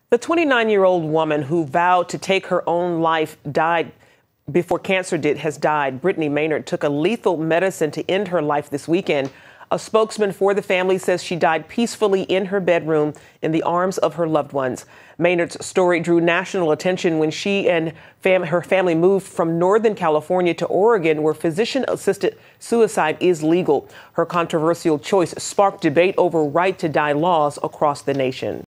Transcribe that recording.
The 29-year-old woman who vowed to take her own life died before cancer has died. Brittany Maynard took a lethal medicine to end her life this weekend. A spokesman for the family says she died peacefully in her bedroom in the arms of her loved ones. Maynard's story drew national attention when she and her family moved from Northern California to Oregon, where physician-assisted suicide is legal. Her controversial choice sparked debate over right-to-die laws across the nation.